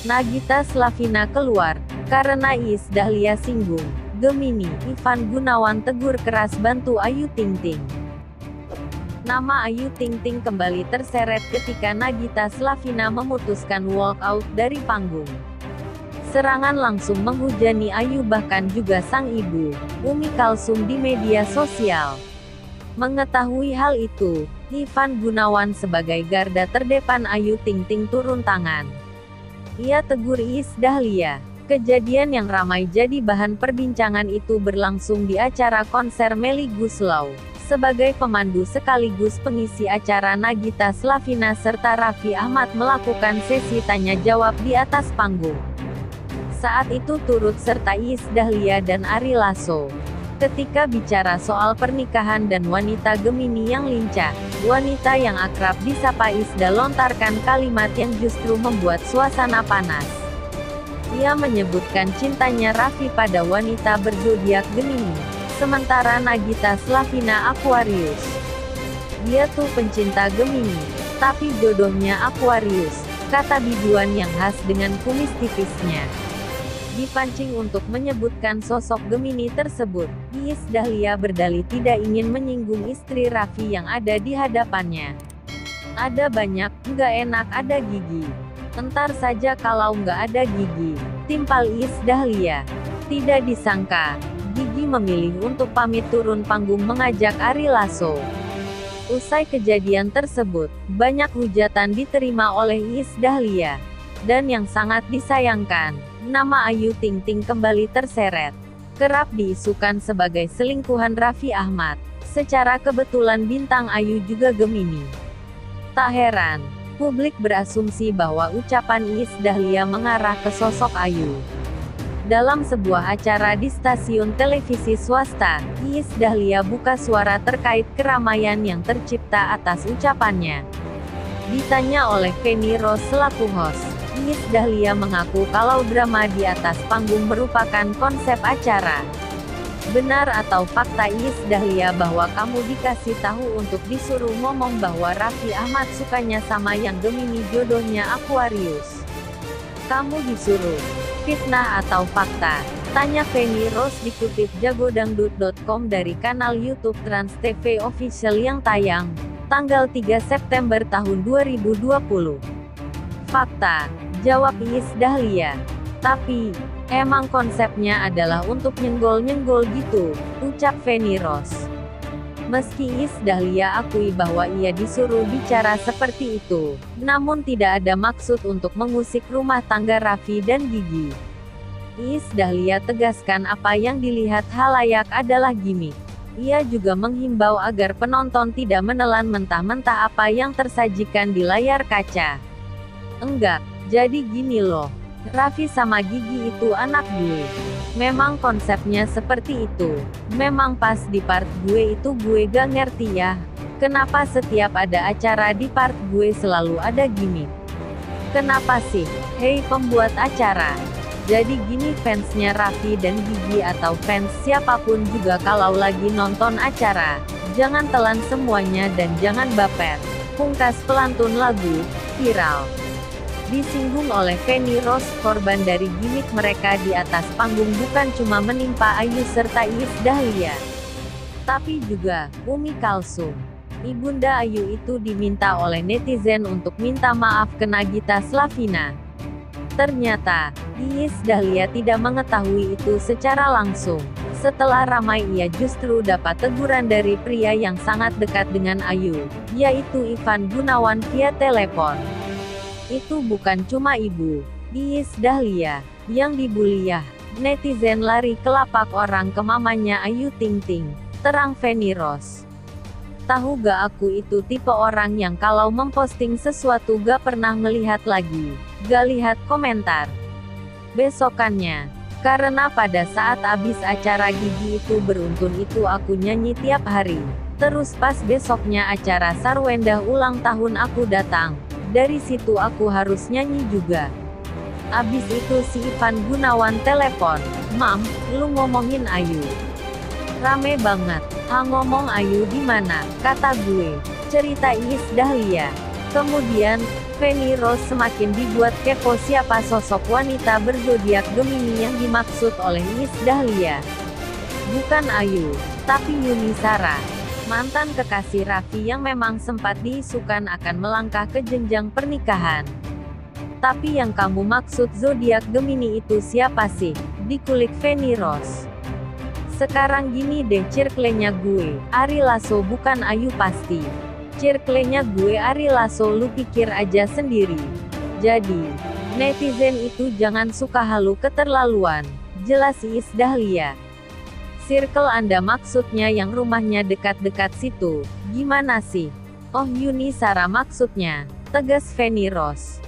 Nagita Slavina keluar, karena Iis Dahlia singgung. Gemini, Ivan Gunawan tegur keras bantu Ayu Ting Ting. Nama Ayu Ting Ting kembali terseret ketika Nagita Slavina memutuskan walk out dari panggung. Serangan langsung menghujani Ayu bahkan juga sang ibu, Umi Kalsum di media sosial. Mengetahui hal itu, Ivan Gunawan sebagai garda terdepan Ayu Ting Ting turun tangan. Ia tegur Iis Dahlia. Kejadian yang ramai jadi bahan perbincangan itu berlangsung di acara konser Melly Goeslaw. Sebagai pemandu sekaligus pengisi acara, Nagita Slavina serta Raffi Ahmad melakukan sesi tanya jawab di atas panggung. Saat itu turut serta Iis Dahlia dan Ari Lasso. Ketika bicara soal pernikahan dan wanita Gemini yang lincah, wanita yang akrab disapa Isda lontarkan kalimat yang justru membuat suasana panas. Ia menyebutkan cintanya Raffi pada wanita berzodiak Gemini, sementara Nagita Slavina Aquarius. Dia tuh pencinta Gemini, tapi jodohnya Aquarius, kata biduan yang khas dengan kumis tipisnya. Dipancing untuk menyebutkan sosok Gemini tersebut, Iis Dahlia berdalih tidak ingin menyinggung istri Raffi yang ada di hadapannya. Ada banyak, nggak enak ada gigi. Entar saja kalau nggak ada gigi, timpal Iis Dahlia. Tidak disangka, Gigi memilih untuk pamit turun panggung mengajak Ari Lasso. Usai kejadian tersebut, banyak hujatan diterima oleh Iis Dahlia. Dan yang sangat disayangkan, nama Ayu Ting Ting kembali terseret. Kerap diisukan sebagai selingkuhan Raffi Ahmad. Secara kebetulan bintang Ayu juga Gemini. Tak heran, publik berasumsi bahwa ucapan Iis Dahlia mengarah ke sosok Ayu. Dalam sebuah acara di stasiun televisi swasta, Iis Dahlia buka suara terkait keramaian yang tercipta atas ucapannya. Ditanya oleh Feni Rose selaku host, Iis Dahlia mengaku kalau drama di atas panggung merupakan konsep acara. Benar atau fakta Iis Dahlia bahwa kamu dikasih tahu untuk disuruh ngomong bahwa Raffi Ahmad sukanya sama yang Gemini jodohnya Aquarius? Kamu disuruh. Fitnah atau fakta? Tanya Feni Rose dikutip jagodangdut.com dari kanal YouTube Trans TV Official yang tayang tanggal 3 September tahun 2020. Fakta, jawab Iis Dahlia. Tapi, emang konsepnya adalah untuk nyenggol-nyenggol gitu, ucap Feni Rose. Meski Iis Dahlia akui bahwa ia disuruh bicara seperti itu, namun tidak ada maksud untuk mengusik rumah tangga Raffi dan Gigi. Iis Dahlia tegaskan apa yang dilihat halayak adalah gimik. Ia juga menghimbau agar penonton tidak menelan mentah-mentah apa yang tersajikan di layar kaca. Enggak, jadi gini loh. Raffi sama Gigi itu anak gue. Memang konsepnya seperti itu. Memang pas di part gue itu gue gak ngerti ya. Kenapa setiap ada acara di part gue selalu ada gimmick? Kenapa sih? Hei pembuat acara. Jadi gini fansnya Raffi dan Gigi atau fans siapapun juga kalau lagi nonton acara, jangan telan semuanya dan jangan baper. Pungkas pelantun lagu, viral. Disinggung oleh Feni Rose, korban dari gimik mereka di atas panggung bukan cuma menimpa Ayu serta Iis Dahlia, tapi juga Umi Kalsum. Ibunda Ayu itu diminta oleh netizen untuk minta maaf ke Nagita Slavina. Ternyata, Iis Dahlia tidak mengetahui itu secara langsung. Setelah ramai ia justru dapat teguran dari pria yang sangat dekat dengan Ayu, yaitu Ivan Gunawan via telepon. Itu bukan cuma ibu, Iis Dahlia, yang dibully ya. Netizen lari ke lapak orang ke mamanya Ayu Ting Ting, terang Feni Rose. Tahu gak aku itu tipe orang yang kalau memposting sesuatu gak pernah melihat lagi, gak lihat komentar. Besokannya, karena pada saat abis acara Gigi itu beruntun itu aku nyanyi tiap hari. Terus pas besoknya acara Sarwendah ulang tahun aku datang. Dari situ aku harus nyanyi juga. Abis itu si Ivan Gunawan telepon, "Mam, lu ngomongin Ayu. Rame banget. Ah ngomong Ayu di mana?" kata gue. Cerita Iis Dahlia. Kemudian, Feni Rose semakin dibuat kepo siapa sosok wanita berzodiak Gemini yang dimaksud oleh Iis Dahlia. Bukan Ayu, tapi Yuni Shara, mantan kekasih Raffi yang memang sempat diisukan akan melangkah ke jenjang pernikahan. Tapi yang kamu maksud zodiak Gemini itu siapa sih? Dikulik Feni Rose. Sekarang gini deh circle-nya gue, Ari Lasso bukan Ayu pasti. Circle-nya gue Ari Lasso lu pikir aja sendiri. Jadi, netizen itu jangan suka halu keterlaluan. Jelas Iis Dahlia. Circle Anda maksudnya yang rumahnya dekat-dekat situ, gimana sih? Oh Yuni Shara maksudnya, tegas Feni Rose.